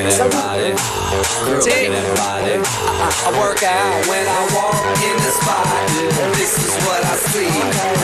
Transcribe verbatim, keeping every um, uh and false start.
Working that body, girl, working that body. I, I work out when I walk in the spot. This is what I see.